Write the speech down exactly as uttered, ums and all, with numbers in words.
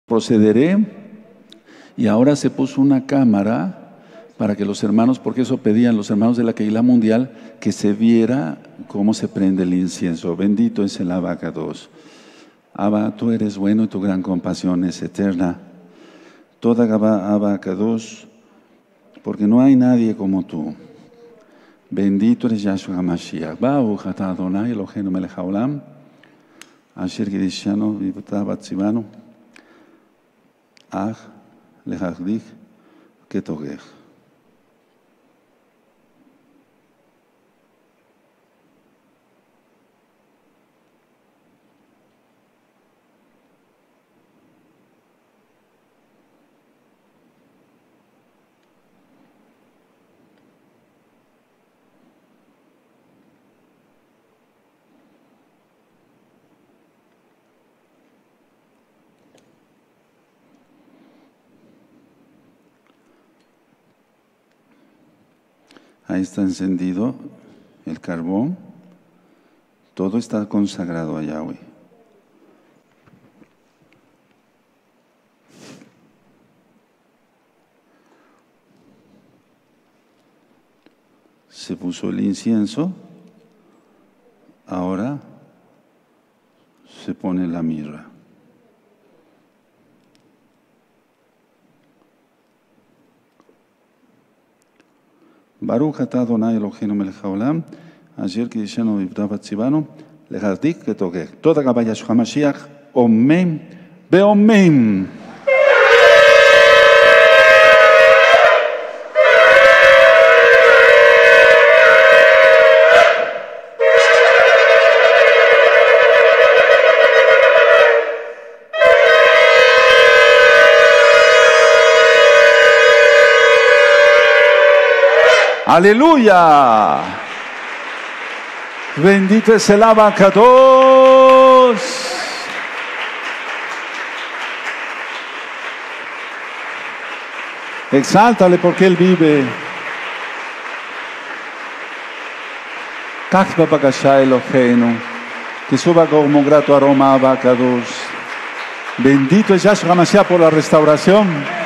procederé. Y ahora se puso una cámara para que los hermanos, porque eso pedían los hermanos de la Keilah Mundial, que se viera cómo se prende el incienso. Bendito es el Abacados. Abba, tú eres bueno y tu gran compasión es eterna. Toda Abacados, porque no hay nadie como tú. Bendito eres Yahshua HaMashiach. Baruch atah Adonai Eloheinu melech haolam, asher kiddushanu v'yivta batzivanu, ach lehachdik ketogech. Ahí está encendido el carbón. Todo está consagrado a Yahweh. Se puso el incienso. Ahora se pone la mirra. Baruch atah Adonai Eloheinu melech haolam, asher kiddushanu v'yivta batzivanu, lehachdik ketogech. Toda Gavá Yahshua HaMashiach, Omen, Beomen. Aleluya. Bendito es el Abacados. Exáltale porque Él vive. Kach b'bakasha Eloheinu, que suba como grato aroma a Abacados. Bendito es Yahshua HaMashiach por la restauración.